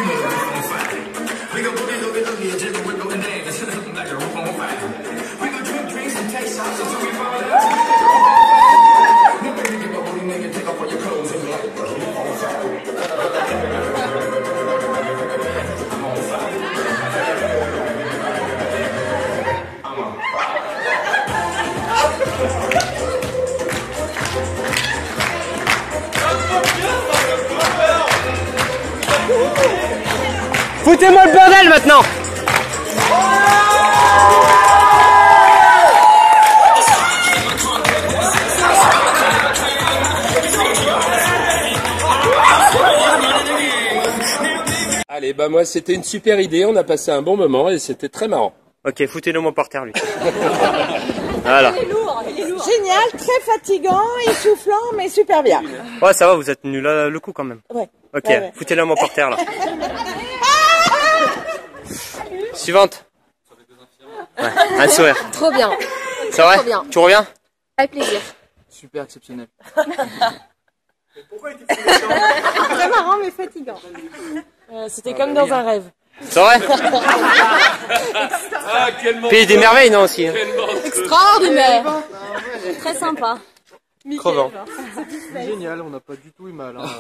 Foutez-moi le bordel maintenant. Allez, bah moi c'était une super idée, on a passé un bon moment et c'était très marrant. Ok, foutez-le moi par terre lui. Voilà. Il est lourd, il est lourd. Génial, très fatigant, essoufflant, mais super bien. Ouais, ça va, vous êtes tenu là le coup quand même. Ouais. Ok, Ouais, ouais. foutez-le moi par terre là. Suivante. Ouais, un sourire. Trop bien. C'est vrai? Trop bien. Tu reviens? Avec plaisir. Super exceptionnel. Très marrant, mais fatigant. C'était comme dans un rêve. C'est vrai? Pays des merveilles, non aussi hein. Extraordinaire. Très sympa. Crevant. Génial, on n'a pas du tout eu mal. Hein.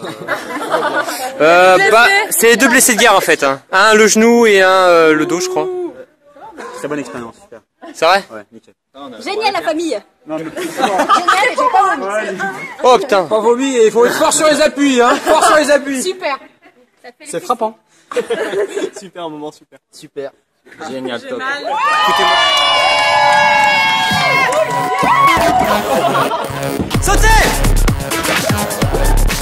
Bah, c'est deux blessés de guerre en fait. Hein. Un le genou et un le dos, je crois. Très bonne expérience, super. C'est vrai? Ouais, nickel. Génial la famille. Non, mais Génial, j'ai pas vomi. Oh putain. pas vomi et il faut être fort sur les appuis, hein. Fort sur les appuis. Super. C'est frappant. Super, un moment super. Super. Génial, top. Sautez!